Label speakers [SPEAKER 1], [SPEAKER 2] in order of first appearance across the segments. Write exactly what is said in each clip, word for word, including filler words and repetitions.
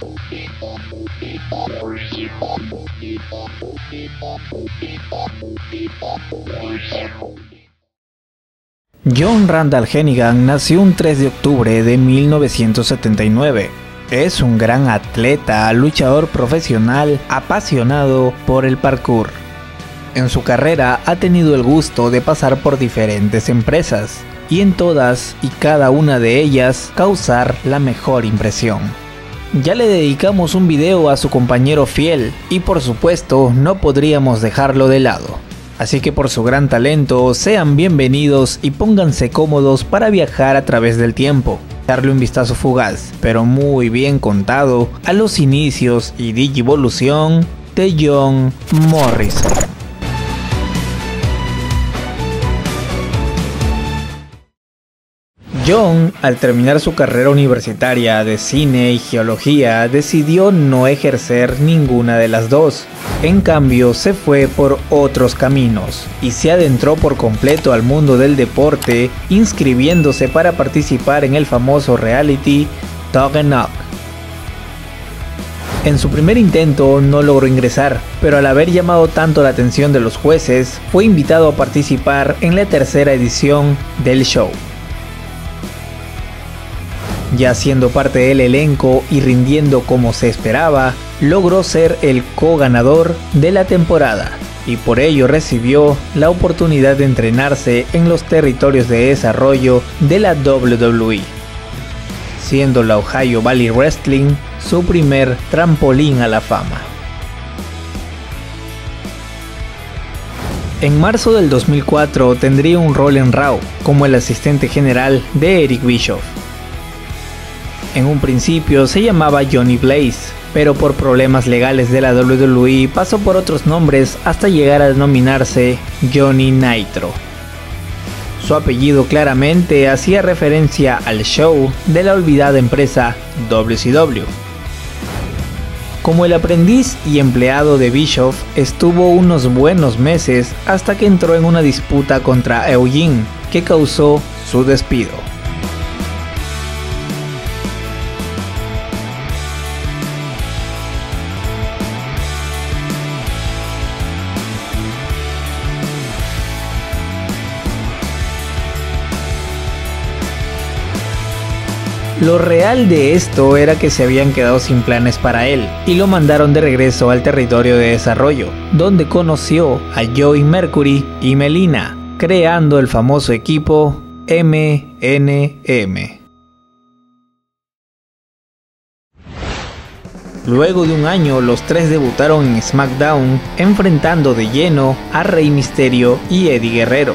[SPEAKER 1] Jon Randall Hennigan nació un tres de octubre de mil novecientos setenta y nueve. Es un gran atleta, luchador profesional, apasionado por el parkour. En su carrera ha tenido el gusto de pasar por diferentes empresas y en todas y cada una de ellas causar la mejor impresión. Ya le dedicamos un video a su compañero fiel y por supuesto no podríamos dejarlo de lado. Así que por su gran talento, sean bienvenidos y pónganse cómodos para viajar a través del tiempo. Darle un vistazo fugaz, pero muy bien contado, a los inicios y digivolución de John Morrison. Jon, al terminar su carrera universitaria de cine y geología, decidió no ejercer ninguna de las dos. En cambio, se fue por otros caminos y se adentró por completo al mundo del deporte, inscribiéndose para participar en el famoso reality Tug and Knock. En su primer intento no logró ingresar, pero al haber llamado tanto la atención de los jueces, fue invitado a participar en la tercera edición del show. Ya siendo parte del elenco y rindiendo como se esperaba, logró ser el co-ganador de la temporada y por ello recibió la oportunidad de entrenarse en los territorios de desarrollo de la doble u doble u E, siendo la Ohio Valley Wrestling su primer trampolín a la fama. En marzo del dos mil cuatro tendría un rol en Raw como el asistente general de Eric Bischoff. En un principio se llamaba Johnny Blaze, pero por problemas legales de la doble u doble u E pasó por otros nombres hasta llegar a denominarse Johnny Nitro. Su apellido claramente hacía referencia al show de la olvidada empresa W C W. Como el aprendiz y empleado de Bischoff, estuvo unos buenos meses hasta que entró en una disputa contra Eugene, que causó su despido. Lo real de esto era que se habían quedado sin planes para él y lo mandaron de regreso al territorio de desarrollo, donde conoció a Joey Mercury y Melina, creando el famoso equipo M N M. Luego de un año, los tres debutaron en SmackDown, enfrentando de lleno a Rey Mysterio y Eddie Guerrero.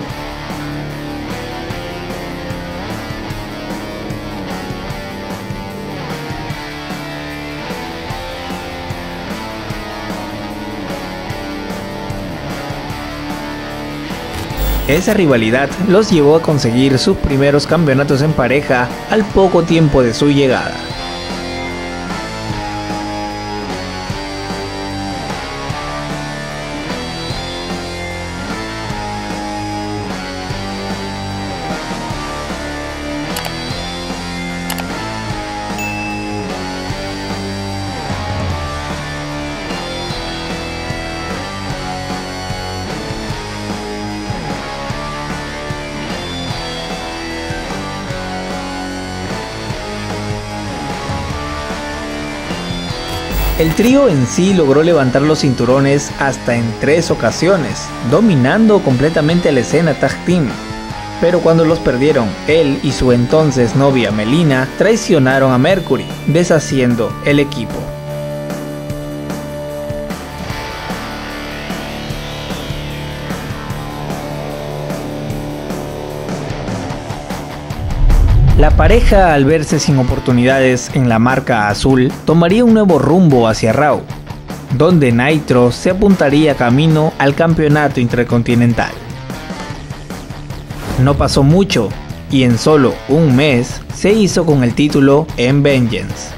[SPEAKER 1] Esa rivalidad los llevó a conseguir sus primeros campeonatos en pareja al poco tiempo de su llegada. El trío en sí logró levantar los cinturones hasta en tres ocasiones, dominando completamente la escena tag team. Pero cuando los perdieron, él y su entonces novia Melina traicionaron a Mercury, deshaciendo el equipo. La pareja, al verse sin oportunidades en la marca azul, tomaría un nuevo rumbo hacia Raw, donde Nitro se apuntaría camino al campeonato intercontinental. No pasó mucho, y en solo un mes se hizo con el título en Vengeance.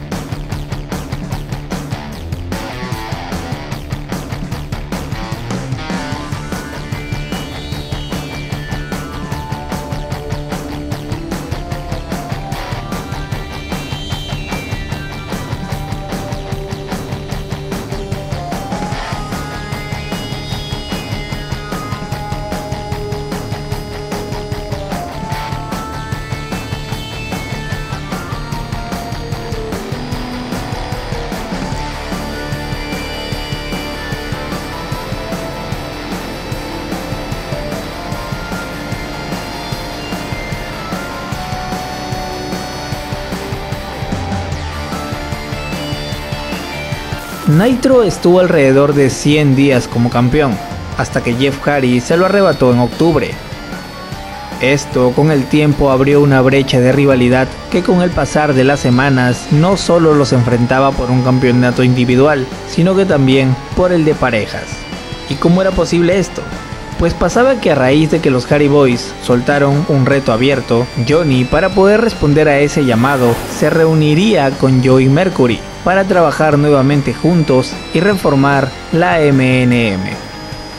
[SPEAKER 1] Nitro estuvo alrededor de cien días como campeón, hasta que Jeff Hardy se lo arrebató en octubre. Esto con el tiempo abrió una brecha de rivalidad que con el pasar de las semanas no solo los enfrentaba por un campeonato individual, sino que también por el de parejas. ¿Y cómo era posible esto? Pues pasaba que a raíz de que los Hardy Boys soltaron un reto abierto, Johnny, para poder responder a ese llamado, se reuniría con Joey Mercury para trabajar nuevamente juntos y reformar la M N M.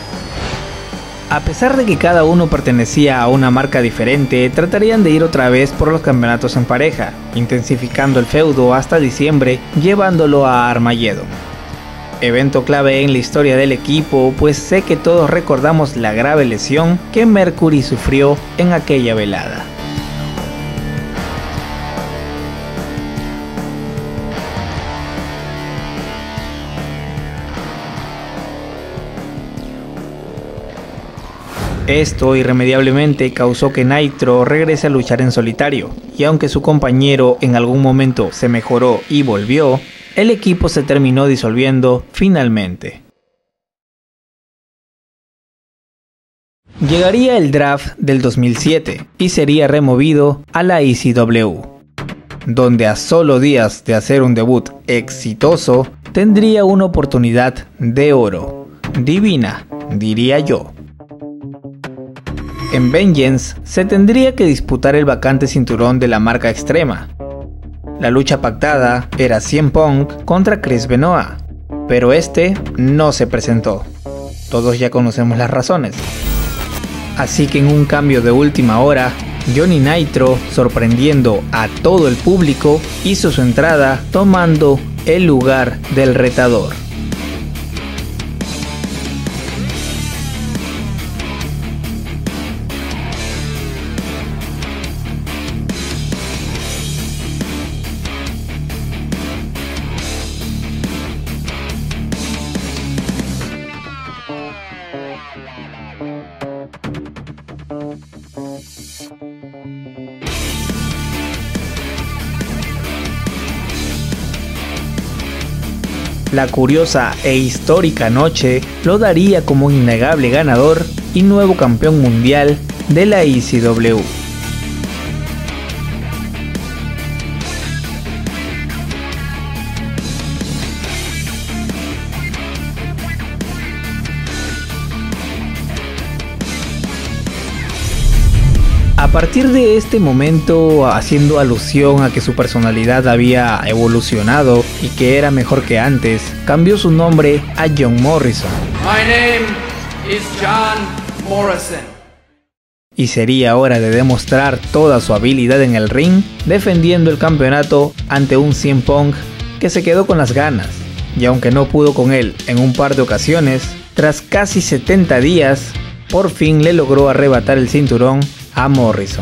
[SPEAKER 1] A pesar de que cada uno pertenecía a una marca diferente, tratarían de ir otra vez por los campeonatos en pareja, intensificando el feudo hasta diciembre, llevándolo a Armageddon. Evento clave en la historia del equipo, pues sé que todos recordamos la grave lesión que Mercury sufrió en aquella velada. Esto irremediablemente causó que Nitro regrese a luchar en solitario, y aunque su compañero en algún momento se mejoró y volvió, el equipo se terminó disolviendo finalmente. Llegaría el draft del dos mil siete y sería removido a la E C W, donde a solo días de hacer un debut exitoso, tendría una oportunidad de oro, divina, diría yo. En Vengeance se tendría que disputar el vacante cinturón de la marca extrema. La lucha pactada era C M Punk contra Chris Benoit, pero este no se presentó. Todos ya conocemos las razones. Así que en un cambio de última hora, Johnny Nitro, sorprendiendo a todo el público, hizo su entrada tomando el lugar del retador. La curiosa e histórica noche lo daría como un innegable ganador y nuevo campeón mundial de la E C W. A partir de este momento, haciendo alusión a que su personalidad había evolucionado y que era mejor que antes, cambió su nombre a John Morrison.
[SPEAKER 2] My name is John Morrison.
[SPEAKER 1] Y sería hora de demostrar toda su habilidad en el ring, defendiendo el campeonato ante un C M Punk que se quedó con las ganas. Y aunque no pudo con él en un par de ocasiones, tras casi setenta días, por fin le logró arrebatar el cinturón a Morrison.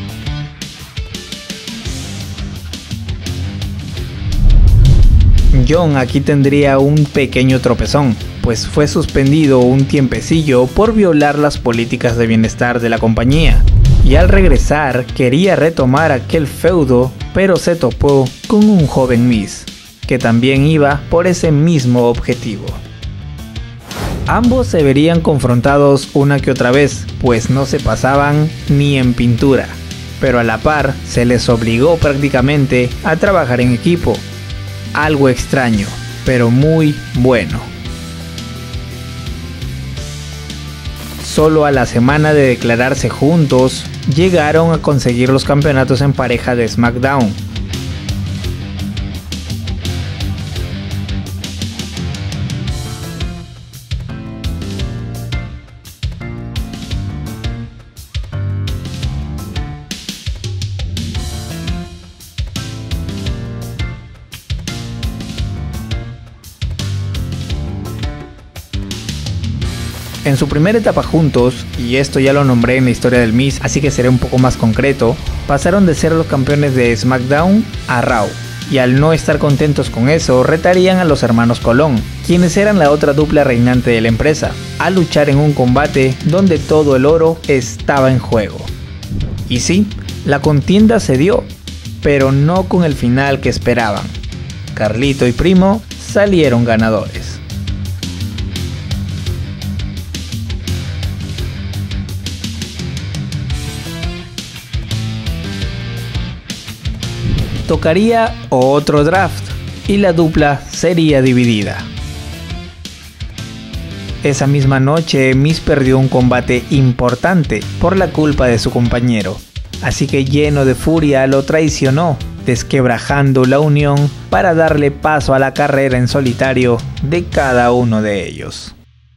[SPEAKER 1] John aquí tendría un pequeño tropezón, pues fue suspendido un tiempecillo por violar las políticas de bienestar de la compañía, y al regresar quería retomar aquel feudo, pero se topó con un joven Miz, que también iba por ese mismo objetivo. Ambos se verían confrontados una que otra vez, pues no se pasaban ni en pintura, pero a la par se les obligó prácticamente a trabajar en equipo. Algo extraño, pero muy bueno. Solo a la semana de declararse juntos, llegaron a conseguir los campeonatos en pareja de SmackDown. En su primera etapa juntos, y esto ya lo nombré en la historia del Miz, así que seré un poco más concreto, pasaron de ser los campeones de SmackDown a Raw, y al no estar contentos con eso, retarían a los hermanos Colón, quienes eran la otra dupla reinante de la empresa, a luchar en un combate donde todo el oro estaba en juego. Y sí, la contienda se dio, pero no con el final que esperaban. Carlito y Primo salieron ganadores. Tocaría otro draft y la dupla sería dividida. Esa misma noche Miz perdió un combate importante por la culpa de su compañero, así que lleno de furia lo traicionó, desquebrajando la unión para darle paso a la carrera en solitario de cada uno de ellos.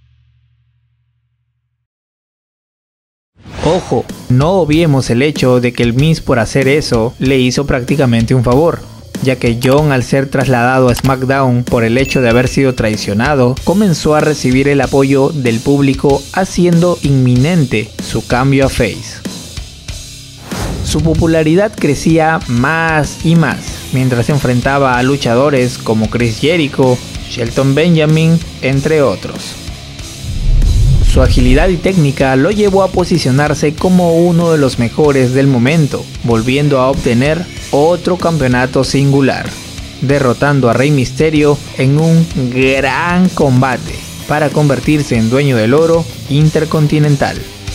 [SPEAKER 1] Ojo, no obviemos el hecho de que el Miz por hacer eso le hizo prácticamente un favor, ya que John, al ser trasladado a SmackDown por el hecho de haber sido traicionado, comenzó a recibir el apoyo del público, haciendo inminente su cambio a face. Su popularidad crecía más y más mientras se enfrentaba a luchadores como Chris Jericho, Shelton Benjamin, entre otros. Su agilidad y técnica lo llevó a posicionarse como uno de los mejores del momento, volviendo a obtener otro campeonato singular, derrotando a Rey Mysterio en un gran combate para convertirse en dueño del oro intercontinental.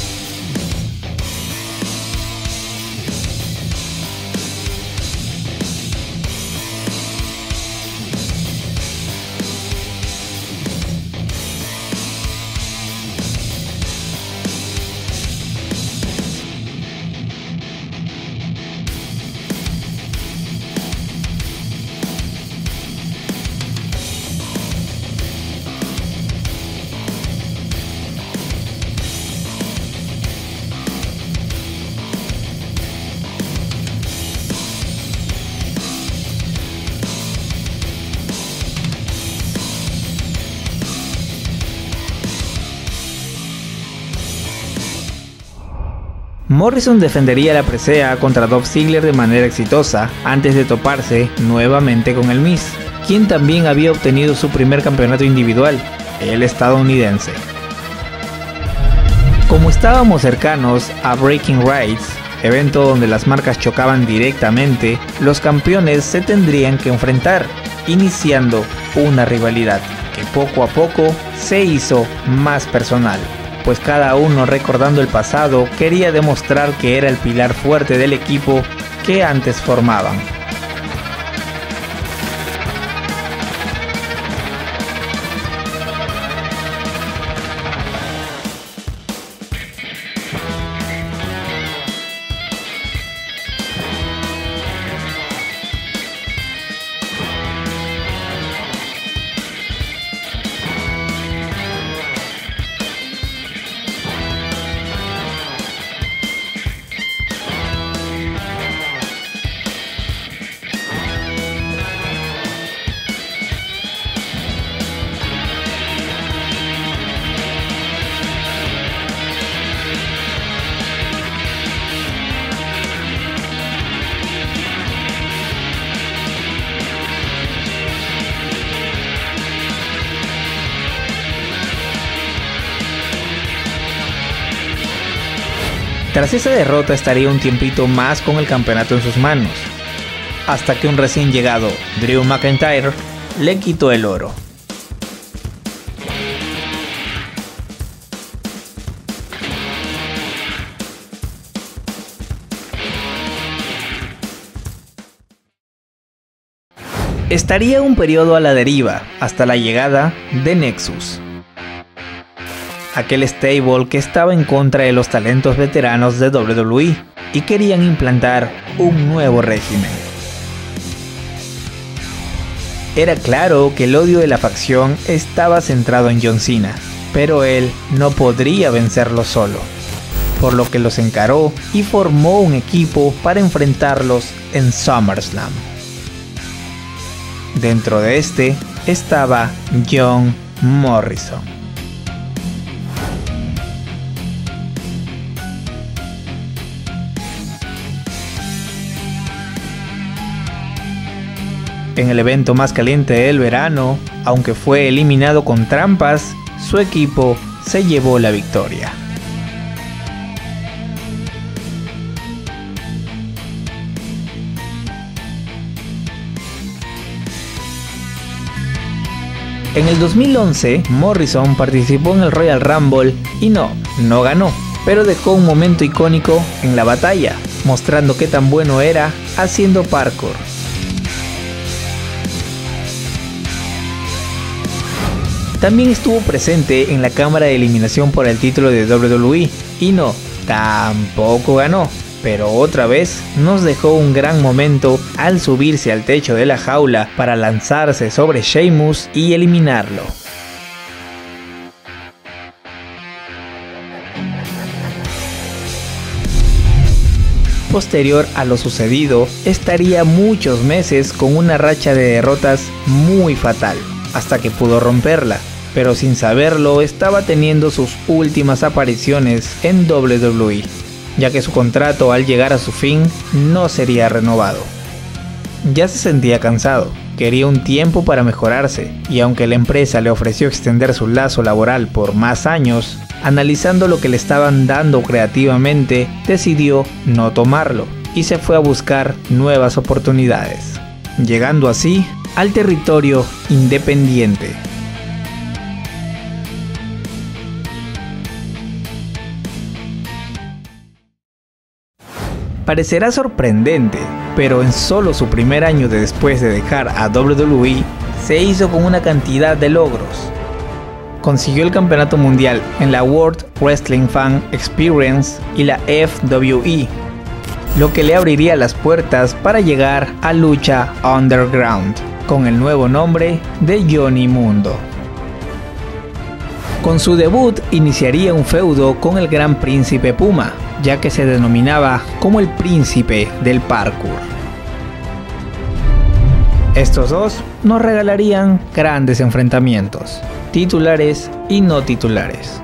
[SPEAKER 1] Morrison defendería la presea contra Dolph Ziggler de manera exitosa antes de toparse nuevamente con el Miz, quien también había obtenido su primer campeonato individual, el estadounidense. Como estábamos cercanos a Breaking Rights, evento donde las marcas chocaban directamente, los campeones se tendrían que enfrentar, iniciando una rivalidad que poco a poco se hizo más personal, pues cada uno, recordando el pasado, quería demostrar que era el pilar fuerte del equipo que antes formaban. Tras esa derrota estaría un tiempito más con el campeonato en sus manos, hasta que un recién llegado Drew McIntyre le quitó el oro. Estaría un periodo a la deriva hasta la llegada de Nexus, aquel stable que estaba en contra de los talentos veteranos de doble u doble u E y querían implantar un nuevo régimen. Era claro que el odio de la facción estaba centrado en John Cena, pero él no podría vencerlo solo, por lo que los encaró y formó un equipo para enfrentarlos en SummerSlam. Dentro de este estaba John Morrison. En el evento más caliente del verano, aunque fue eliminado con trampas, su equipo se llevó la victoria. En el dos mil once, Morrison participó en el Royal Rumble y no, no ganó, pero dejó un momento icónico en la batalla, mostrando qué tan bueno era haciendo parkour. También estuvo presente en la cámara de eliminación por el título de doble u doble u E y no, tampoco ganó, pero otra vez nos dejó un gran momento al subirse al techo de la jaula para lanzarse sobre Sheamus y eliminarlo. Posterior a lo sucedido, estaría muchos meses con una racha de derrotas muy fatal, hasta que pudo romperla, pero sin saberlo estaba teniendo sus últimas apariciones en doble u doble u E, ya que su contrato al llegar a su fin no sería renovado. Ya se sentía cansado, quería un tiempo para mejorarse, y aunque la empresa le ofreció extender su lazo laboral por más años, analizando lo que le estaban dando creativamente, decidió no tomarlo y se fue a buscar nuevas oportunidades, llegando así al territorio independiente. Parecerá sorprendente, pero en solo su primer año de después de dejar a doble u doble u E, se hizo con una cantidad de logros. Consiguió el campeonato mundial en la World Wrestling Fan Experience y la F W E, lo que le abriría las puertas para llegar a Lucha Underground, con el nuevo nombre de Johnny Mundo. Con su debut iniciaría un feudo con el Gran Príncipe Puma, ya que se denominaba como el príncipe del parkour. Estos dos nos regalarían grandes enfrentamientos, titulares y no titulares.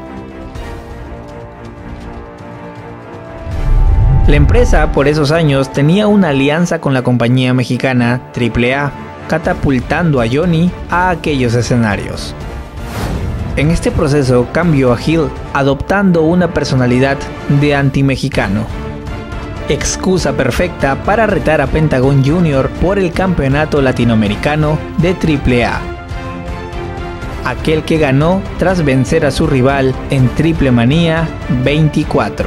[SPEAKER 1] La empresa por esos años tenía una alianza con la compañía mexicana triple A, catapultando a Johnny a aquellos escenarios. En este proceso cambió a heel, adoptando una personalidad de anti-mexicano. Excusa perfecta para retar a Pentagon Junior por el campeonato latinoamericano de triple A. Aquel que ganó tras vencer a su rival en Triple Manía veinticuatro.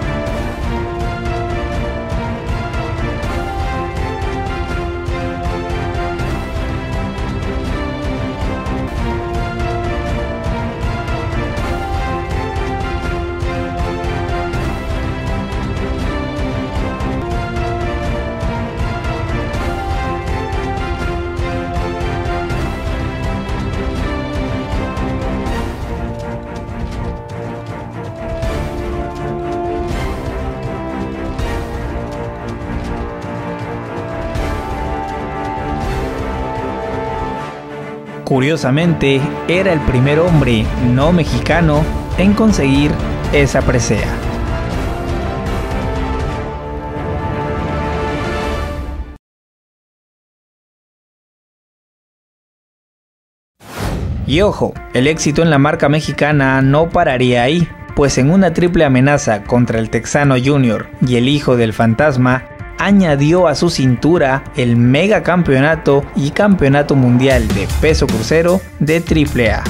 [SPEAKER 1] Curiosamente, era el primer hombre no mexicano en conseguir esa presea. Y ojo, el éxito en la marca mexicana no pararía ahí, pues en una triple amenaza contra el Texano Junior y el hijo del Fantasma, añadió a su cintura el mega campeonato y campeonato mundial de peso crucero de triple A.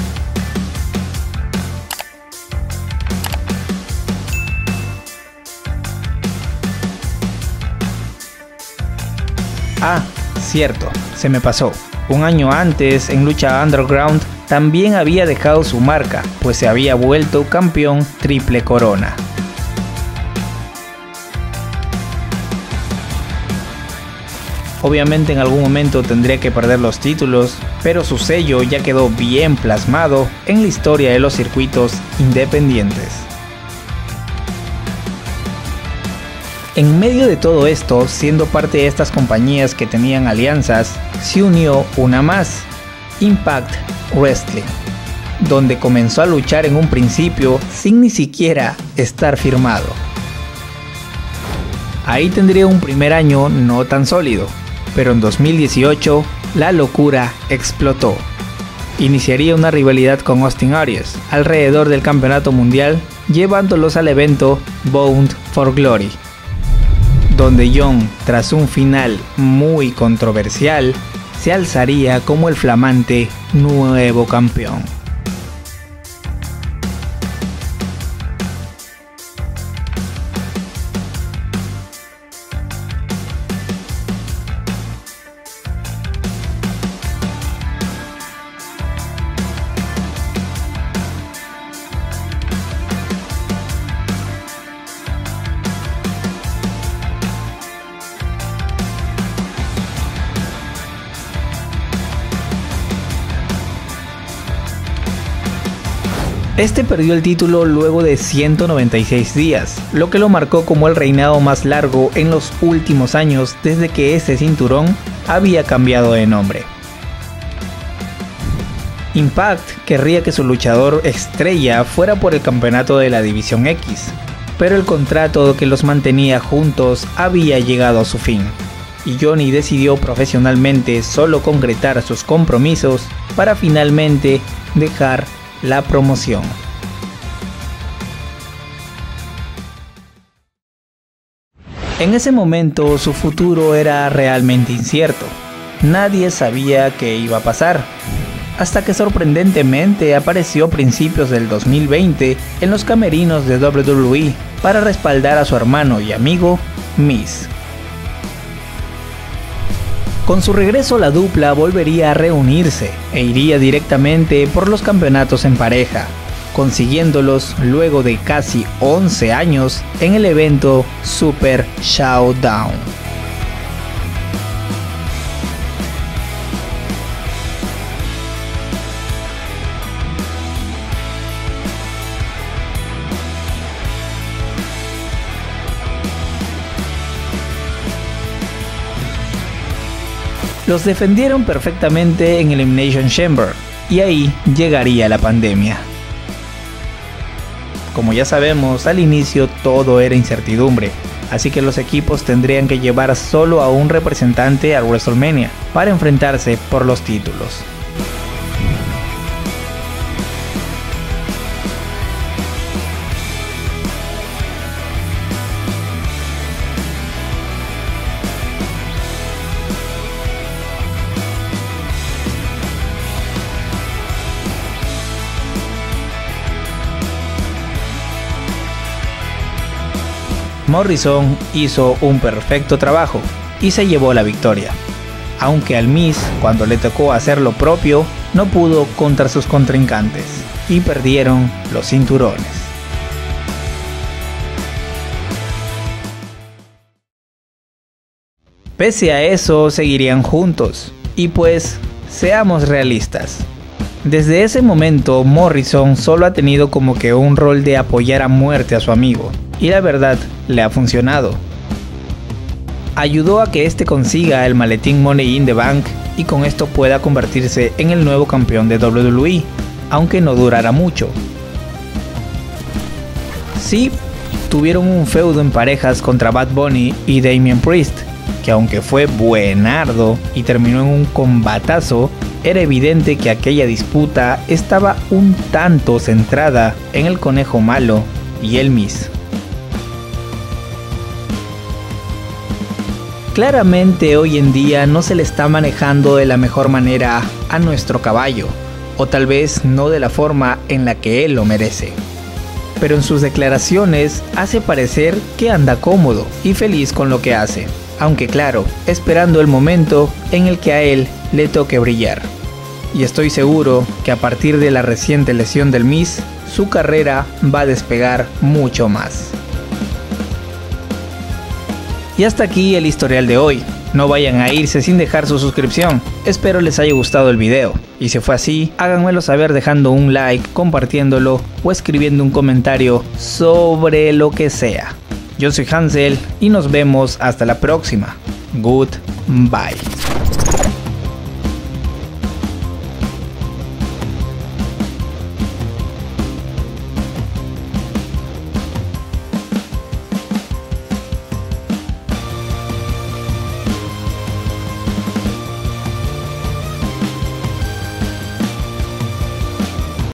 [SPEAKER 1] Ah, cierto, se me pasó. Un año antes, en Lucha Underground, también había dejado su marca, pues se había vuelto campeón triple corona. Obviamente en algún momento tendría que perder los títulos, pero su sello ya quedó bien plasmado en la historia de los circuitos independientes. En medio de todo esto, siendo parte de estas compañías que tenían alianzas, se unió una más, Impact Wrestling, donde comenzó a luchar en un principio sin ni siquiera estar firmado. Ahí tendría un primer año no tan sólido, pero en dos mil dieciocho la locura explotó. Iniciaría una rivalidad con Austin Aries alrededor del campeonato mundial, llevándolos al evento Bound for Glory, donde John, tras un final muy controversial, se alzaría como el flamante nuevo campeón. Este perdió el título luego de ciento noventa y seis días, lo que lo marcó como el reinado más largo en los últimos años desde que este cinturón había cambiado de nombre. Impact querría que su luchador estrella fuera por el campeonato de la División X, pero el contrato que los mantenía juntos había llegado a su fin, y Johnny decidió profesionalmente solo concretar sus compromisos para finalmente dejar la promoción. En ese momento su futuro era realmente incierto. Nadie sabía qué iba a pasar, hasta que sorprendentemente apareció a principios del dos mil veinte en los camerinos de doble u doble u E para respaldar a su hermano y amigo Miz. Con su regreso la dupla volvería a reunirse e iría directamente por los campeonatos en pareja, consiguiéndolos luego de casi once años en el evento Super Showdown. Los defendieron perfectamente en Elimination Chamber, y ahí llegaría la pandemia. Como ya sabemos, al inicio todo era incertidumbre, así que los equipos tendrían que llevar solo a un representante a WrestleMania para enfrentarse por los títulos. Morrison hizo un perfecto trabajo y se llevó la victoria, aunque al Miz, cuando le tocó hacer lo propio, no pudo contra sus contrincantes y perdieron los cinturones. Pese a eso, seguirían juntos, y pues, seamos realistas. Desde ese momento, Morrison solo ha tenido como que un rol de apoyar a muerte a su amigo, y la verdad, le ha funcionado. Ayudó a que este consiga el maletín Money in the Bank y con esto pueda convertirse en el nuevo campeón de doble u doble u E, aunque no durará mucho. Sí, tuvieron un feudo en parejas contra Bad Bunny y Damian Priest, que aunque fue buenardo y terminó en un combatazo, era evidente que aquella disputa estaba un tanto centrada en el conejo malo y el Miz. Claramente hoy en día no se le está manejando de la mejor manera a nuestro caballo, o tal vez no de la forma en la que él lo merece. Pero en sus declaraciones hace parecer que anda cómodo y feliz con lo que hace, aunque claro, esperando el momento en el que a él le toque brillar. Y estoy seguro que a partir de la reciente lesión del Miz, su carrera va a despegar mucho más. Y hasta aquí el historial de hoy. No vayan a irse sin dejar su suscripción. Espero les haya gustado el video. Y si fue así, háganmelo saber dejando un like, compartiéndolo o escribiendo un comentario sobre lo que sea. Yo soy Hansel y nos vemos hasta la próxima. Goodbye.